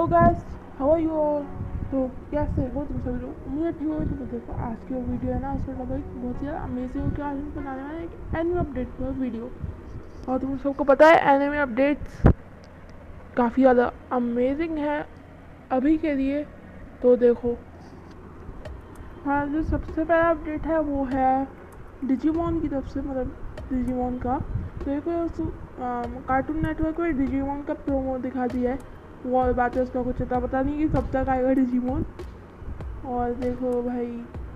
Hello guys, how are you all. तो कैसे हो तुम सभी लोग? उम्मीद ठीक होगी। तो देखो आज की जो वीडियो है ना, उसका टॉपिक बहुत ही अमेजिंग होकर आज हम बनाने वाले एक एनिमे अपडेट पर वीडियो। और तुम सबको पता है एनिमे अपडेट्स काफ़ी ज़्यादा अमेजिंग है अभी के लिए। तो देखो, हाँ, जो सबसे पहला अपडेट है वो है डिजीमॉन की तरफ से, मतलब डिजीमॉन का। देखो कार्टून नेटवर्क में डिजीमॉन का प्रोमो दिखा दिया है। वो और बात है, उसका कुछ इतना पता नहीं कि कब तक आएगा डिजीमॉन। और देखो भाई,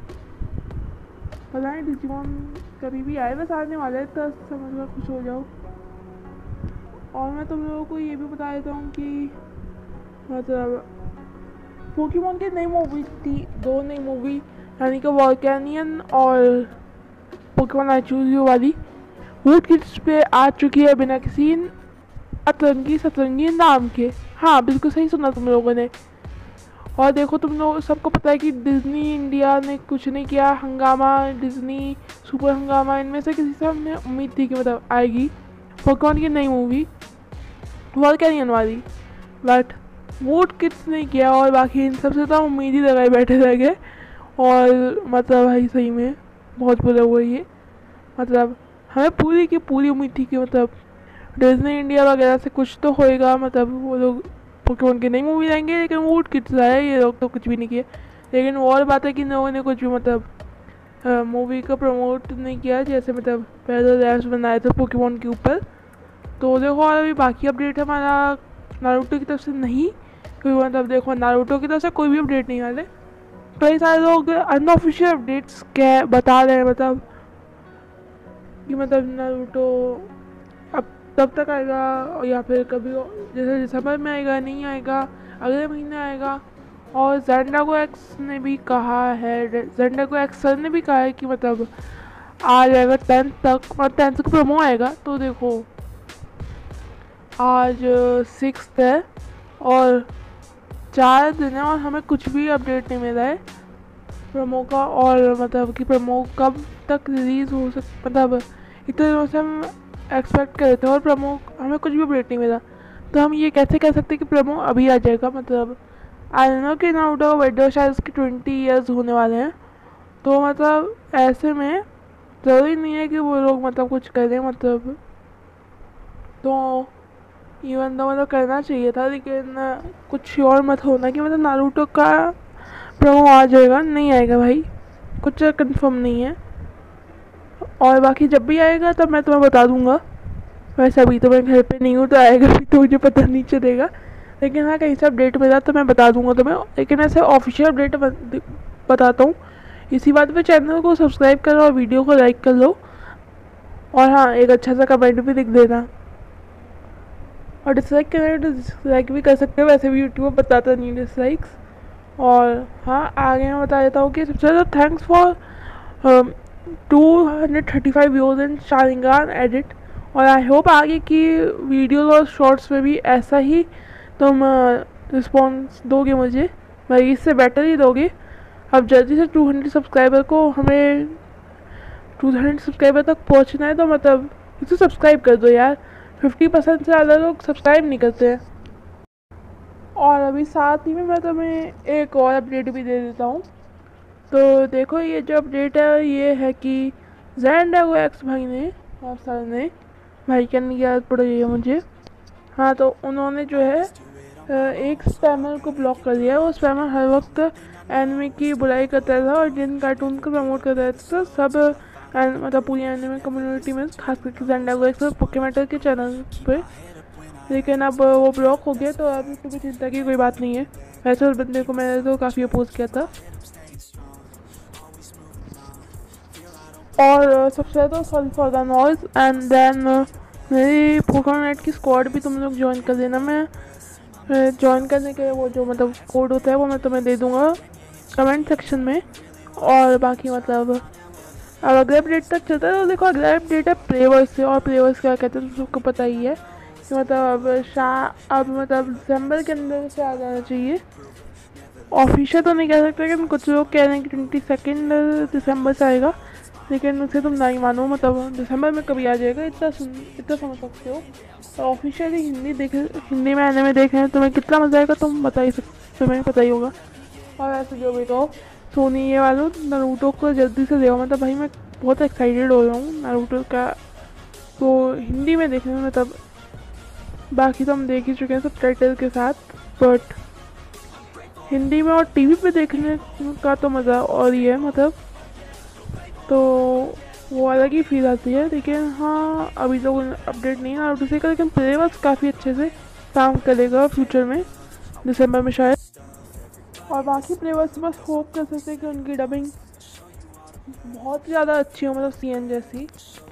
पता नहीं डिजीमॉन कभी भी आए, बस आने वाला है, तो समझ कर खुश हो जाओ। और मैं तुम लोगों को ये भी बता देता हूँ कि मतलब पोकेमॉन की नई मूवी थी, दो नई मूवी, यानी कि वॉल्केनियन और पोकेमॉन आई चूज यू वाली, वूड किड्स पे आ चुकी है बिना किसी अतरंगी सतरंगी नाम के। हाँ, बिल्कुल सही सुना तुम लोगों ने। और देखो, तुम लोग सबको पता है कि डिज्नी इंडिया ने कुछ नहीं किया, हंगामा, डिज्नी, सुपर हंगामा, इनमें से किसी से हमने उम्मीद थी कि मतलब आएगी पोकेमॉन की नई मूवी वॉल्केनियन वाली, बट वूड किड्स ने किया और बाकी इन सबसे तो उम्मीद ही लगाए बैठे रह गए। और मतलब भाई सही में बहुत बुरा हुआ ये। मतलब हमें पूरी की पूरी उम्मीद थी कि मतलब डिज्नी इंडिया वगैरह से कुछ तो होएगा, मतलब वो लोग पोकेमॉन की नई मूवी लाएंगे, लेकिन वूड किड्स आए, ये लोग तो कुछ भी नहीं किए। लेकिन वो और बात है कि लोगों ने कुछ भी मतलब मूवी को प्रमोट नहीं किया, जैसे मतलब पहले रैप्स बनाए थे पोकेमॉन के ऊपर। तो देखो, और अभी बाकी अपडेट हमारा नारुतो की तरफ से नहीं, क्योंकि मतलब देखो नारुतो की तरफ से कोई भी अपडेट नहीं आ रहे। कई सारे लोग अनऑफिशियल अपडेट्स क्या बता रहे हैं, मतलब कि मतलब नारुतो अब तब तक आएगा, या फिर कभी जैसे दिसंबर में आएगा, नहीं आएगा, अगले महीने आएगा। और ज़ेंडागो एक्स ने भी कहा है, ज़ेंडागो एक्स सर ने भी कहा है कि मतलब आ जाएगा 10th तक, और 10th को प्रोमो आएगा। तो देखो आज 6th है और 4 दिन है और हमें कुछ भी अपडेट नहीं मिला है प्रोमो का। और मतलब कि प्रोमो कब तक रिलीज़ हो मतलब इतने दिनों से हम एक्सपेक्ट कर रहे थे और प्रोमो हमें कुछ भी अपडेट नहीं मिला। तो हम ये कैसे कह सकते कि प्रोमो अभी आ जाएगा? मतलब आई नो कि नारुतो का बर्थडे शायद उसके 20 ईयर्स होने वाले हैं। तो मतलब ऐसे में ज़रूरी नहीं है कि वो लोग मतलब कुछ करें, मतलब तो इवन तो मतलब करना चाहिए था, लेकिन कुछ श्योर मत होना कि मतलब नारुतो का प्रोमो आ जाएगा, नहीं आएगा भाई, कुछ कंफर्म नहीं है। और बाकी जब भी आएगा तब मैं तुम्हें बता दूंगा। वैसे अभी तो मैं घर पे नहीं हूँ, तो आएगा भी तो मुझे पता नहीं चलेगा, लेकिन हाँ कहीं से अपडेट मिला तो मैं बता दूंगा तुम्हें। लेकिन ऐसे ऑफिशियल अपडेट बताता हूँ। इसी बात पे चैनल को सब्सक्राइब करो और वीडियो को लाइक कर लो, और हाँ एक अच्छा सा कमेंट भी लिख देना। और डिसलाइक करना है तो डिसलाइक भी कर सकते हो, वैसे भी यूट्यूब बताता नहीं डिसलाइक्स। और हाँ, आगे मैं बता देता हूँ कि सबसे ज़्यादा thanks for 235 views in Sharingan edit. और आई होप आगे की वीडियोज़ और शॉर्ट्स में भी ऐसा ही तुम रिस्पॉन्स दोगे मुझे, भाई इससे बेटर ही दोगे। अब जल्दी से 200 सब्सक्राइबर को, हमें 200 सब्सक्राइबर तक पहुंचना है, तो मतलब इसे सब्सक्राइब कर दो यार। 50% से ज़्यादा लोग सब्सक्राइब नहीं करते हैं। और अभी साथ ही में मैं तुम्हें एक और अपडेट भी दे देता हूँ। तो देखो, ये जो अपडेट है ये है कि ज़ेंडागो एक्स भाई ने और सर ने, भाई क्या नहीं याद पड़ रही है मुझे, हाँ, तो उन्होंने जो है एक स्पैमर को ब्लॉक कर दिया है। वो स्पैमर हर वक्त एनिमे की बुराई करता था और जिन कार्टून को प्रमोट करता रहता था, सब मतलब पूरी एनिमे कम्युनिटी में, खास करके ज़ेंडागो एक्स और पोकेमेटर के चैनल पे। लेकिन अब वो ब्लॉक हो गया, तो अब इसमें भी चिंता की कोई बात नहीं है। वैसे उस बंदे को मैंने तो काफ़ी अपोज किया था। और सबसे ज़्यादा sorry for the noise, and then मेरी पोकेमॉन की स्क्वाड भी तुम लोग ज्वाइन कर देना। मैं ज्वाइन करने के वो जो मतलब कोड होता है वो मैं तुम्हें दे दूँगा कमेंट सेक्शन में। और बाकी मतलब अब अगले अपडेट तक चलता है। तो देखो, अगला अपडेट है प्लेवर्स से, और प्लेवर्स क्या कहते हैं तो सबको पता ही है कि मतलब अब मतलब दिसंबर के अंदर से आ जाना चाहिए। ऑफिशियल तो नहीं कह सकते, लेकिन कुछ लोग कह रहे हैं कि 22 दिसंबर से आएगा, लेकिन उसे तुम नहीं मानो, मतलब दिसंबर में कभी आ जाएगा, इतना समझ सकते हो। ऑफिशियली हिंदी में आने में देखे हैं, तुम्हें कितना मज़ा आएगा तुम बता ही सकते, तुम्हें पता ही होगा। और ऐसे जो भी कहो, सोनी ये वालों नारुतो को जल्दी से देखो, मतलब भाई मैं बहुत एक्साइटेड हो रहा हूँ नारुतो का तो हिंदी में देखने में। मतलब बाकी तो हम देख ही चुके हैं सब टाइटल के साथ, बट हिंदी में और टीवी पे देखने का तो मज़ा और ही है मतलब। तो वो अलग ही फील आती है। लेकिन हाँ अभी तो अपडेट नहीं है नारुतो से का, लेकिन प्लेबस काफ़ी अच्छे से काम करेगा फ्यूचर में, दिसंबर में शायद। और बाकी प्लेबस बस होप कर सकते हैं कि उनकी डबिंग बहुत ज़्यादा अच्छी हो, मतलब सीएन जैसी।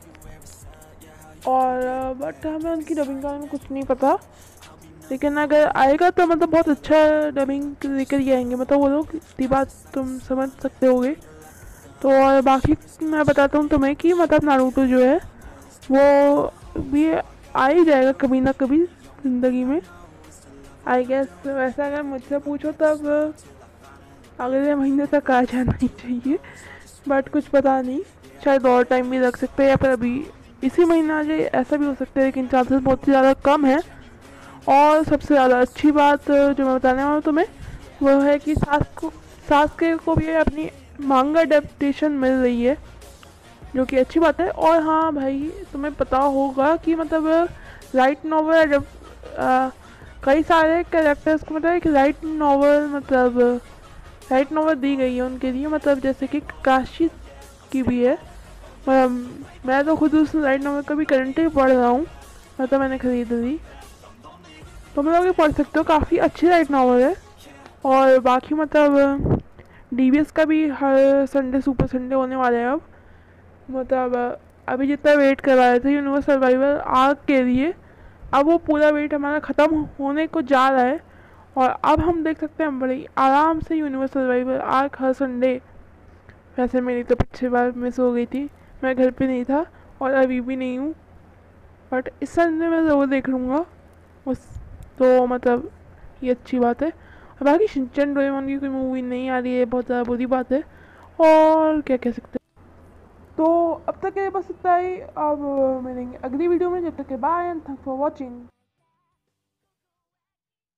और बट हमें उनकी डबिंग का में कुछ नहीं पता, लेकिन अगर आएगा तो मतलब बहुत अच्छा डबिंग लेकर ही आएंगे, मतलब वो लोग, इतनी बात तुम समझ सकते होगे। तो और बाकी मैं बताता हूँ तुम्हें कि मतलब नारुतो जो है वो भी आ ही जाएगा कभी ना कभी ज़िंदगी में, आई गेस। वैसा अगर मुझसे पूछो तब अगले महीने तक आ जाना ही चाहिए, बट कुछ पता नहीं, शायद और टाइम भी लग सकता है या फिर अभी इसी महीने आ जाए, ऐसा भी हो सकता है, लेकिन चांसेस बहुत ही ज़्यादा कम है। और सबसे ज़्यादा अच्छी बात जो मैं बताने वाला हूँ तुम्हें वो है कि सासके को भी अपनी मांगा एडेप्टेशन मिल रही है, जो कि अच्छी बात है। और हाँ भाई तुम्हें पता होगा कि मतलब लाइट नॉवल कई सारे कैरेक्टर्स को मतलब एक लाइट नॉवल, मतलब लाइट नॉवल दी गई है उनके लिए, मतलब जैसे कि काशी की भी है। मैं तो खुद उस लाइट नॉवल का भी करंटली पढ़ रहा हूँ, मतलब मैंने खरीद ली, तुम लोग भी पढ़ सकते हो, काफ़ी अच्छी लाइट नॉवल है। और बाकी मतलब डीवीएस का भी हर संडे सुपर संडे होने वाला है अब, मतलब अभी जितना वेट करवा रहे थे यूनिवर्स सर्वाइवल आर्क के लिए, अब वो पूरा वेट हमारा ख़त्म होने को जा रहा है। और अब हम देख सकते हैं बड़ी आराम से यूनिवर्स सर्वाइवल आर्क हर संडे। वैसे मेरी तो पिछली बार मिस हो गई थी, मैं घर पे नहीं था और अभी भी नहीं हूँ, बट इस संडे मैं ज़रूर देख लूँगा उस, तो मतलब ये अच्छी बात है। और बाकी शिनचैन डोरेमोन की कोई मूवी नहीं आ रही है, बहुत ज़्यादा बुरी बात है। और क्या कह सकते हैं, तो अब तक के लिए बस इतना ही। अब मिलेंगे अगली वीडियो में, जब तक के bye and thanks for watching.